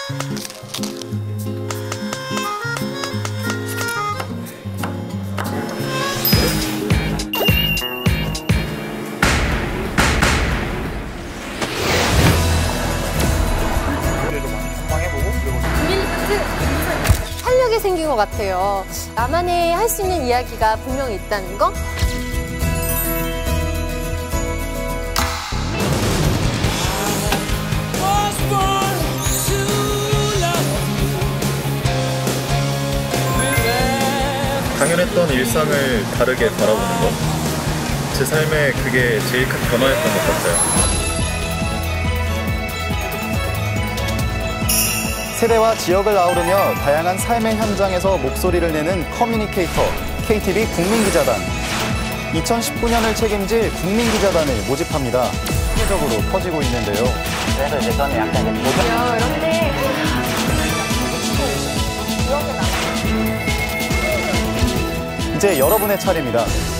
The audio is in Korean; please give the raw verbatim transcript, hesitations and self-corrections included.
활력이 생긴 것 같아요. 나만의 할 수 있는 이야기가 분명히 있다는 거? 당연했던 일상을 다르게 바라보는 것. 제 삶에 그게 제일 큰 변화였던 것 같아요. 세대와 지역을 아우르며 다양한 삶의 현장에서 목소리를 내는 커뮤니케이터 케이티비 국민기자단. 이천십구 년을 책임질 국민기자단을 모집합니다. 세계적으로 퍼지고 있는데요. 그래서 이제 저는 약간 이제 도전. 이런데 이제 여러분의 차례입니다.